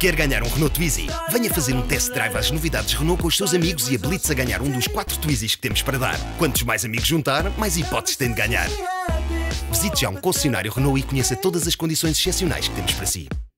Quer ganhar um Renault Twizy? Venha fazer um test drive às novidades Renault com os seus amigos e habilite-se a ganhar um dos 4 Twizys que temos para dar. Quantos mais amigos juntar, mais hipóteses tem de ganhar. Visite já um concessionário Renault e conheça todas as condições excepcionais que temos para si.